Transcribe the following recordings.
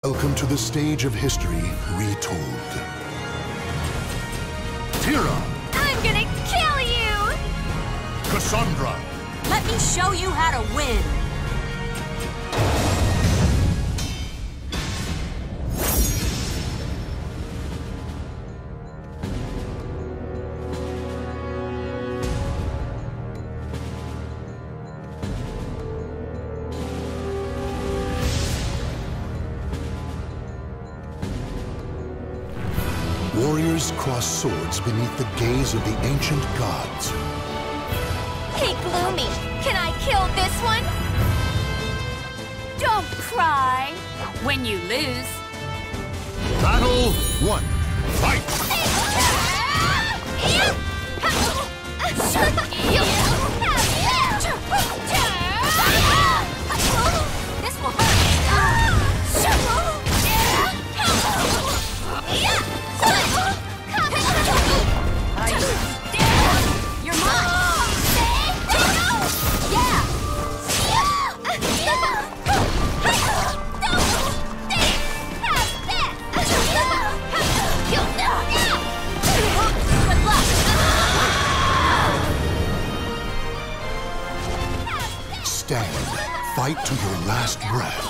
Welcome to the stage of history retold. Tira! I'm gonna kill you! Cassandra! Let me show you how to win! Warriors cross swords beneath the gaze of the ancient gods. Hey, Gloomy, can I kill this one? Don't cry. When you lose. Battle 1. Fight! This will hurt. You're mine! Yeah! Good luck! Stand. Fight to your last breath.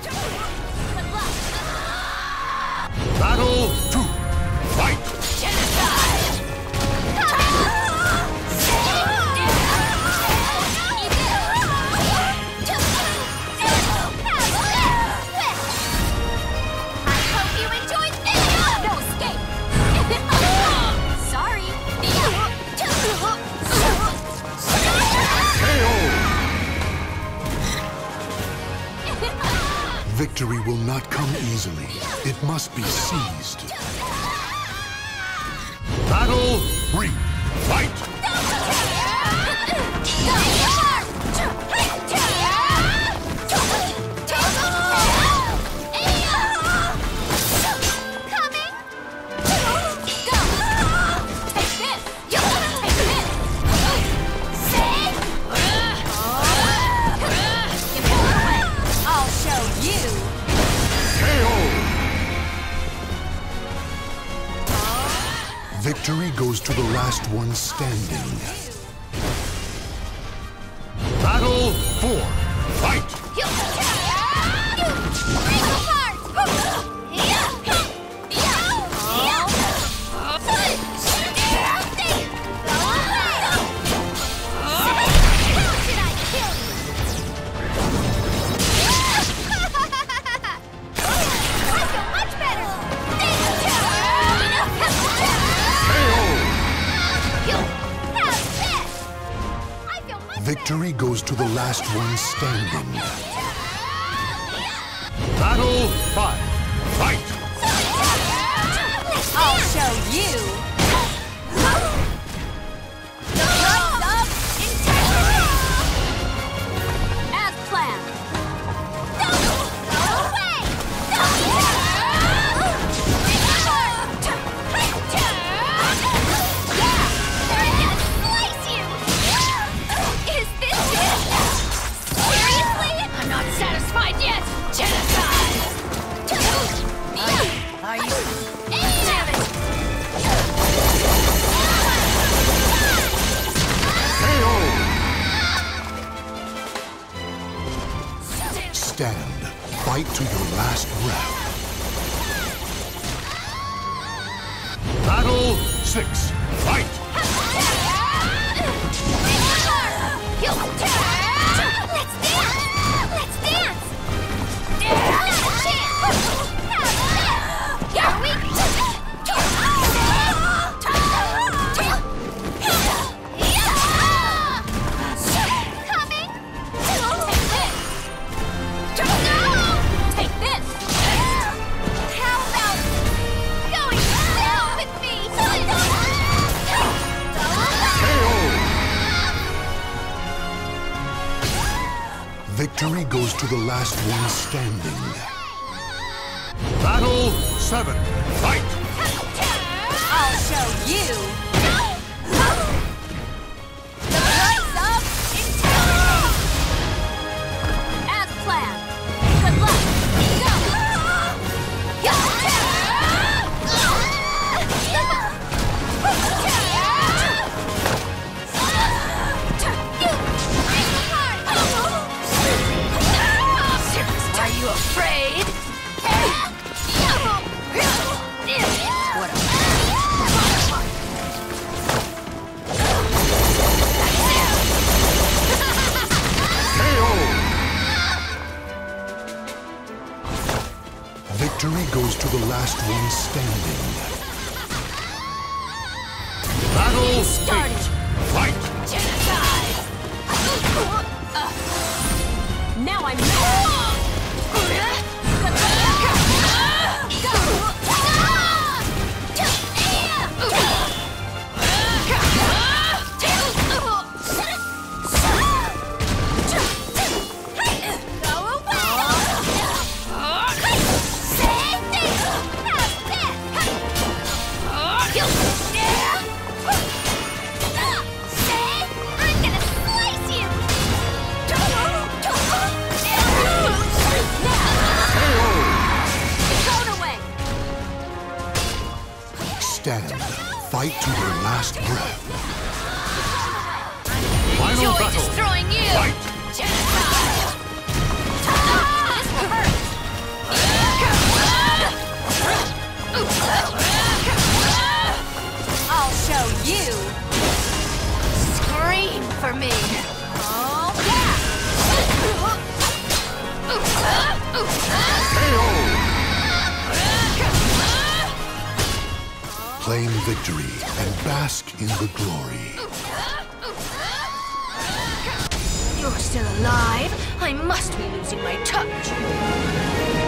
Battle 2. Fight! Victory will not come easily. It must be seized. Battle 3. Fight! Victory goes to the last one standing. Battle 4. Fight! Victory goes to the last one standing. Battle 5. Fight! I'll show you! Rise up! As planned! Stand. Fight to your last breath. Battle 6. Fight! Victory goes to the last one standing. Battle 7. Fight! I'll show you! Rise up! As planned! Good luck! Go! Victory goes to the last one standing. Battle started. Fight! Genocide! Now I'm Stand. Fight to your last breath. Final enjoy battle! destroying you! Fight! Genocide! This will hurt! I'll show you! Scream for me! Oh, yeah! Claim victory and bask in the glory. You're still alive? I must be losing my touch.